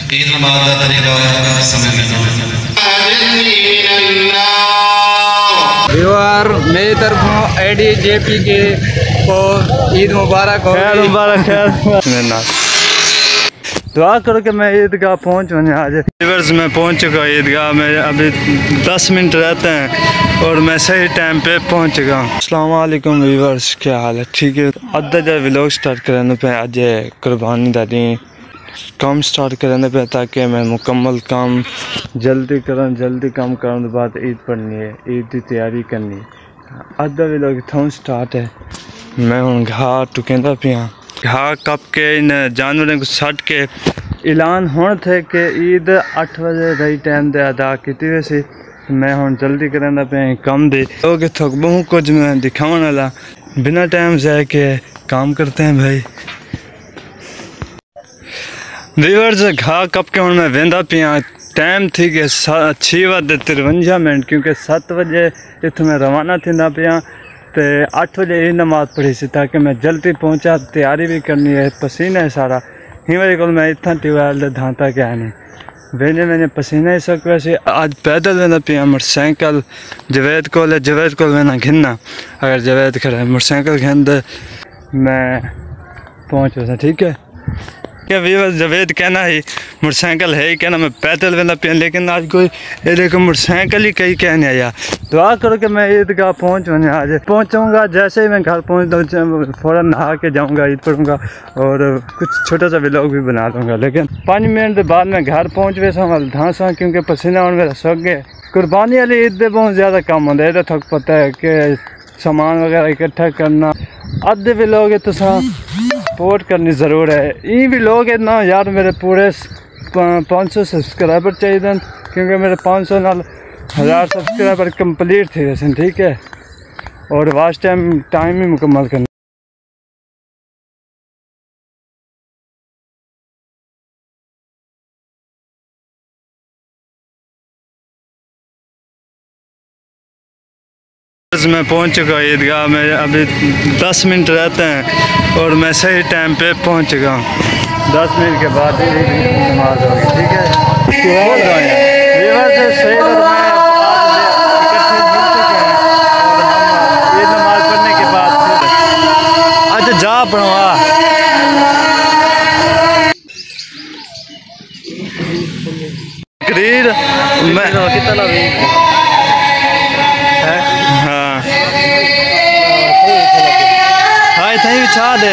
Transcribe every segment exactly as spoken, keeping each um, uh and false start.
ईद नमाज का तरीका समझ लेना। व्यूअर मेरी तरफ ए डी जे पी के को ईद मुबारक हो। खैर मुबारक खैर। दुआ करो कि मैं ईदगाह पहुँच वने आज। रिवर्स में पहुँच चुका ईदगाह में, अभी दस मिनट रहते हैं और मैं सही टाइम पे पहुँच चुका हूँ। अस्सलाम वालेकुम व्यूअर्स, क्या हाल है? ठीक है, अद्धा जो व्लॉग स्टार्ट करने पे अज कुर्बानी का दिन काम स्टार्ट करने पे ताकि मैं मुकम्मल काम जल्दी करूँ। जल्दी काम करने के बाद ईद पढ़नी है, ईद की तैयारी करनी है। अद्धा व्लॉग इतों स्टार्ट है। मैं हूँ घाह टुकेंदा पिया घाह कप के इन जानवरों को छट के ऐलान होने थे कि ईद अठ बजे रही टाइम दे अदा की वैसे मैं हूँ जल्दी करना पे कम दे लोग थोक बहु कुछ मैं दिखाने वाला बिना टाइम जाए के काम करते हैं भाई। व्यूअर्स घाह कप के हूँ मैं वेंदा पिया टाइम थी कि छः बजे तिरवंजा मिनट क्योंकि सत्त बजे इतों मैं रवाना थींदा पिया तो अठ बजे ये नमाज पढ़ी सी ताकि मैं जल्दी पहुँचा। तैयारी भी करनी है, पसीना है सारा ही मेरे को मैं इतना ट्यूबवेल धांता क्या नहीं वेने मैंने पसीना ही सक वैसे आज पैदल वेना पिया मोटरसाइकिल जवेद को ले जवेद को वेना घिनना अगर जवेद करे मोटरसाइकिल घिन दे मैं पहुँच वैसा ठीक है क्या व्यूअर्स जवेद कहना ही मोटरसाइकिल है ही कहना मैं पैदल वेना पिया लेकिन आज कोई ये देखो मोटरसाइकिल ही कहीं कहने आया। दुआ करो कि मैं ईदगाह पहुँच वने आज पहुँचूँगा। जैसे ही मैं घर पहुँच फ़ौरन नहा के जाऊँगा, ईद पढ़ूँगा और कुछ छोटा सा व्लॉग भी बना लूँगा। लेकिन पाँच मिनट के बाद मैं घर पहुँच वैसा धांसा क्योंकि पसीना और मेरा सक गए। कुर्बानी वाली ईद में बहुत ज़्यादा काम होता है, थक पता है कि सामान वगैरह इकट्ठा करना अद्धे व्लॉग है तो सपोर्ट करनी ज़रूर है। ये व्लॉग है ना यार मेरे पूरे पाँच सौ सब्सक्राइबर चाहिए क्योंकि मेरे पाँच सौ नाल हज़ार सब्सक्राइबर कंप्लीट थे वैसे ठीक है और वास्ट टाइम टाइम ही मुकम्मल करना। मैं पहुंच चुका ईदगाह में, अभी दस मिनट रहते हैं और मैं सही टाइम पे पहुंच चुका हूँ। दस मिनट के बाद ही नमाज होगी ठीक है। सही ये नमाज पढ़ने के बाद अच्छा जा पढ़वा करीर मैं कितना हाँ हाँ इतना बिछा दे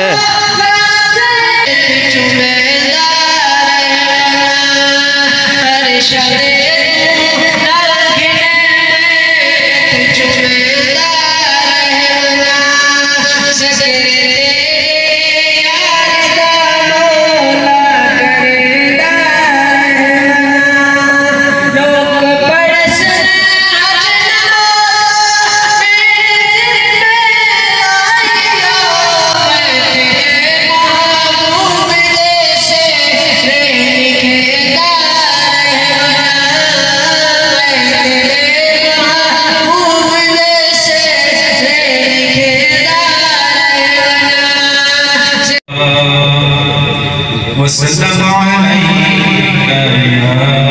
वसल्लम अलैका या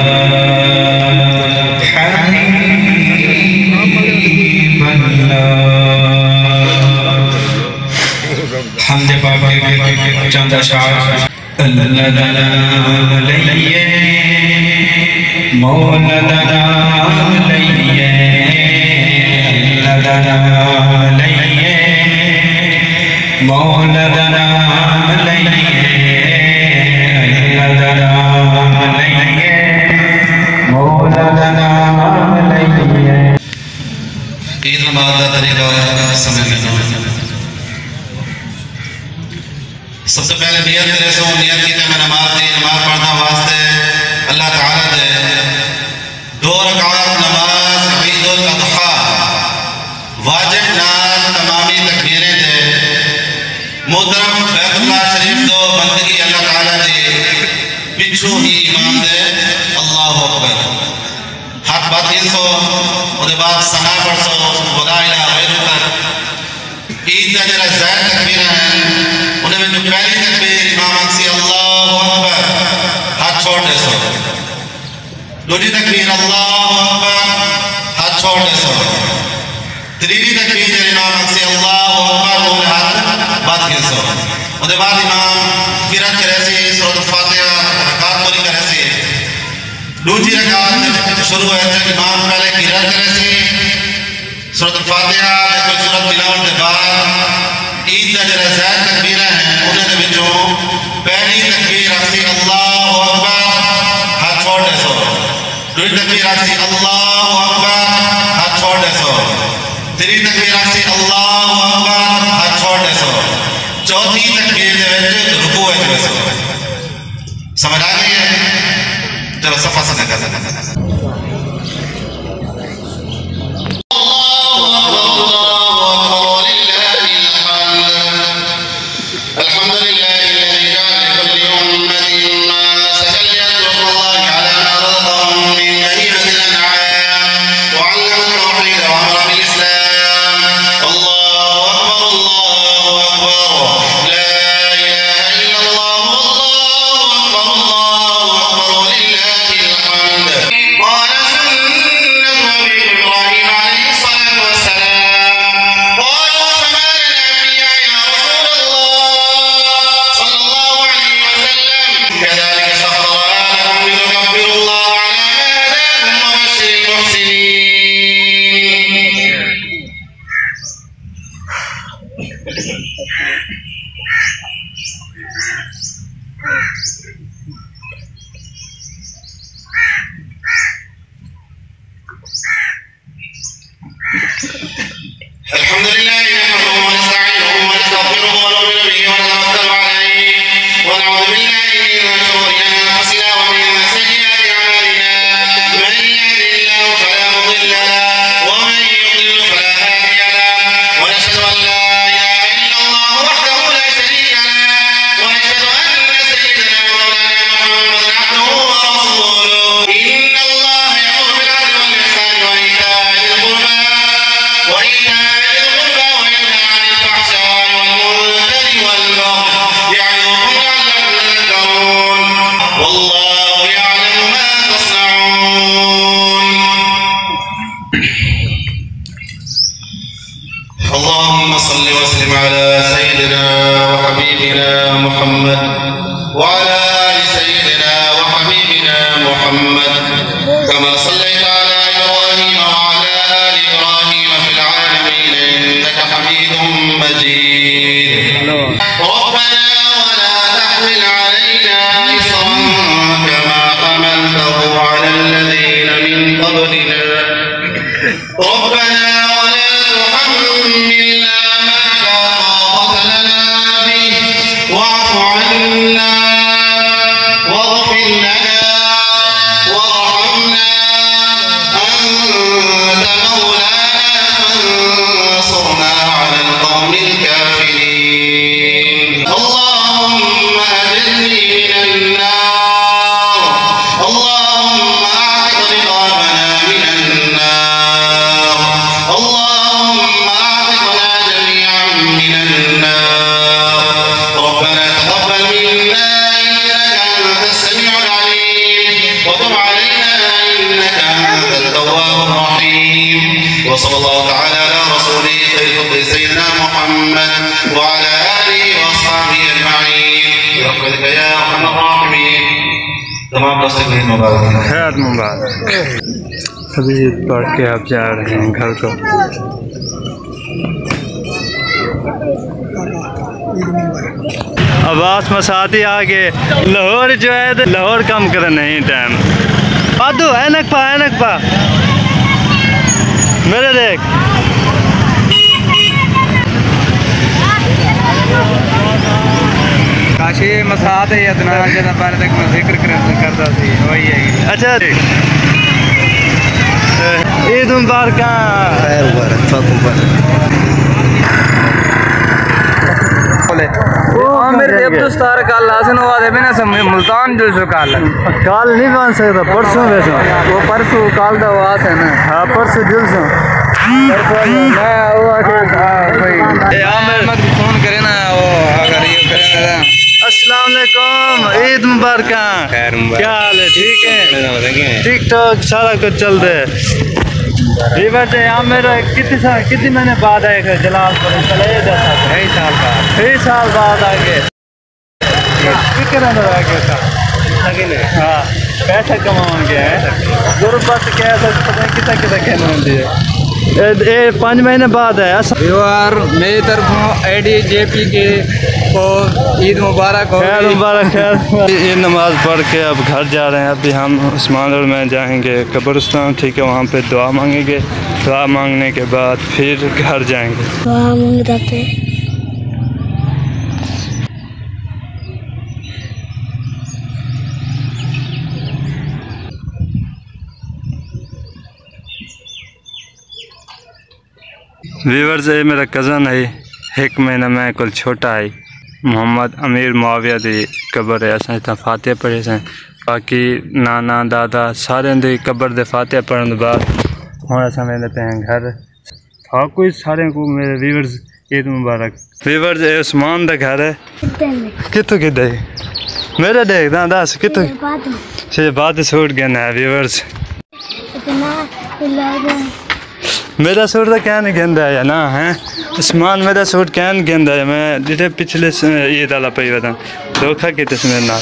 हम्द पाक के चंद अशआर अल्लाह लैये मौला लैये अल्लाह लैये मौला लैये ईद नमाज का तरीका समझ लेना। सबसे पहले नियत करे सो नियत की मैं नमाज दी नमाज पढ़ना वास्ते अल्लाह ताला दे दो रकात नमाज ईदुल अज़हा वाजिब नाल तमामी तकबीरें दे मुहतरम बैतुल्लाह शरीफ दो बंदगी अल्लाह ताला दी पिछू ही इमाम दे अल्लाहु अकबर हाथ बात तीन सौ उसके बाद सना पढ़ सौ वला इलाहा गैरुल्लाह। ईद का जरा ज़ाहिर तकबीर है उन्हें में जो पहली तकबीर इमाम अक्सी अल्लाहु अकबर हाथ छोड़ दे सो दूजी तकबीर अल्लाहु अकबर हाथ छोड़ दे सो तीसरी तकबीर जब इमाम से अल्लाहु अकबर बोले हाथ बात कर सो उसके बाद इमाम किरात करे से सूरत फातिहा रकात पूरी करे से दूसरी रकात शुरू है तो इमाम पहले किरात करे से सूरत फातिहा कोई सूरत मिलावन के बाद ईद का जरा ज़ायद तकबीरा है उन्हें दे विचों पहली तकबीर आसी अल्लाहु अकबर हाथ छोड़ दे सो दूसरी तकबीर आसी अल्लाहु अकबर हाथ छोड़ दे सो तीसरी तकबीर आसी अल्लाहु अकबर हाथ छोड़ दे सो चौथी तकबीर दे विच रुकू है दे सो समझ आ गई है चलो सफा से कर وصلى الله تعالى على رسوله خير خلق سيدنا محمد وعلى آله وأصحابه أجمعين برحمتك يا أرحم الراحمين. तमाम दस्तगीर मुबारक खैर मुबारक। अभी पढ़ के आप जा रहे हैं घर को। अब्बास मसाती आगे लाहौर जो है लाहौर कम कर नहीं टाइम आदू ऐनक पा ऐनक पा मेरे देख काशी मसात है इतना ज़्यादा पहले तक मैं जिक्र करता थी वही है। अच्छा ईद मुबारक खैर मुबारक मेरे दोस्तार कल आसन हुआ थे बिना समय मुल्तान जो सो कल कल नहीं बन सकता परसों वैसे वो परसों कल का वास है ना। हाँ परसों जुलसों मैं हुआ कि भाई मत फोन करे ना वो अगर ये करे अस्सलाम वालेकुम, ईद मुबारक। क्या हाल है? ठीक है, ठीक ठाक सारा कुछ चल रहा है। ये बात है, आप मेरा कितने साल कितने महीने बाद आए थे जलालपुर? चले जैसा कई साल बाद कई साल बाद आ गए। कितना आ गया था? हाँ, पैसा कमाने गया है। गुरबत क्या पता कितना कितना कहना होती है। ये पाँच महीने बाद है। व्यूअर मेरी तरफ ए डी जे पी के को ईद मुबारक हो। खैर मुबारक खैर। ये नमाज़ पढ़ के अब घर जा रहे हैं। अभी हम उस्मान रोड में जाएंगे कब्रिस्तान, ठीक है, वहाँ पे दुआ मांगेंगे। दुआ मांगने के बाद फिर घर जाएंगे। दुआ मांगते थे। व्यूअर्स, ये मेरा कज़न है, एक महीना मैं कुल छोटा है। मोहम्मद अमीर मुआविया दी कबर है। असां इतना फातिहा पढ़े से, बाकी नाना दादा सारे दी कबर दे फातिहा पढ़ने बाद हुण असां वेंदे पे हैं घर। हाँ, कोई सारे को मेरे व्यूअर्स ईद मुबारक। व्यूअर्स, ये उस्मान दा घर है। कितों किधर है मेरा देख दा दस कितों से बाद सूट गया है। व्यूअर्स, मेरा सूट तो क्या नहीं गेंदा है ना है उस्मान, मेरा सूट क्या नहीं गेंदा है। मैं जिसे पिछले ईद वाला पी बता धोखा किते मेरे नाल।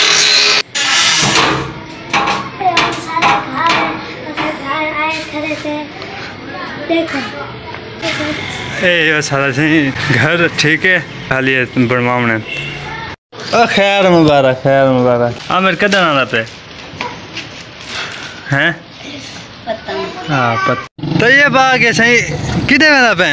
ए सारा सही घर ठीक है, खाली बनवाने। खैर मुबारक, खैर मुबारक। आ मेरे कदन आना पे हैं? हाँ पता। तो ये बाग है सही किधे में पे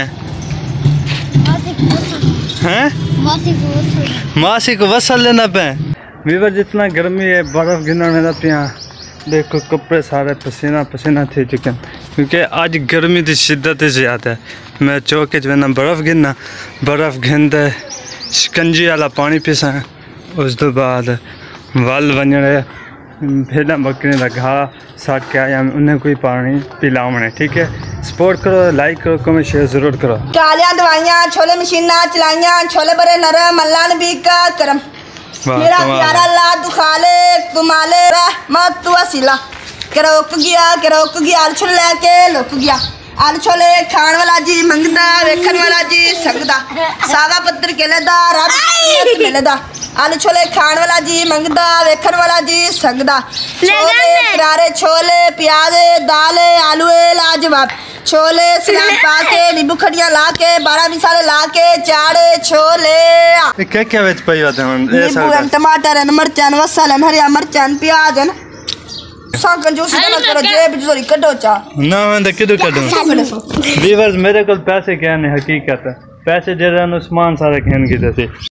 हैं? मासी को वसल लेना पे। वीवर जितना गर्मी है, बर्फ गिरना में पिया। देखो कपड़े सारे पसीना पसीना थे चुके हैं, क्योंकि आज गर्मी की शिद्दत ज़्यादा है। मैं चौके च वेना बर्फ गिरना, बर्फ गिरते शिकंजी वाला पानी पीसा, उस तो बाद वल वजने भेड़ा बकरी का घाह साट के आया, उन्हें कोई पानी पिलावने। ठीक है, सपोर्ट करो, लाइक करो, कमेंट शेयर जरूर करो। कालियां दवाइयां छोले मशीना चलाइयां, छोले बड़े नरम अल्लाह ने भी का करम। मेरा प्यारा अल्लाह तू खाले तुमाले रहमत तू वसीला। के रोक गया के रोक गया आल छोले लेके लुक गया। आल छोले खान वाला जी मंगदा, वेखन वाला जी सकदा। सागा पत्थर केलेदा रात मिलदा। आलू छोले खान वाला जी मंगदा, वेखन वाला जी सकदा। छोले करारे छोले प्याजे दाले आलूए लाजवाब। छोले सिराम पाके नींबू खड़िया लाके बारह मिसाले लाके चाड़े छोले। क्या क्या वेच पाई बात है? नींबू टमाटर मिर्चन वसल हरिया मिर्चन प्याज न सांकन जो सीधा करो जेब जोरी कड्डो चा ना मैं तो किधर कड्डूं। व्यूअर्स, मेरे को पैसे क्या नहीं, हकीकत है पैसे जरा उस्मान सारे खेन की जैसे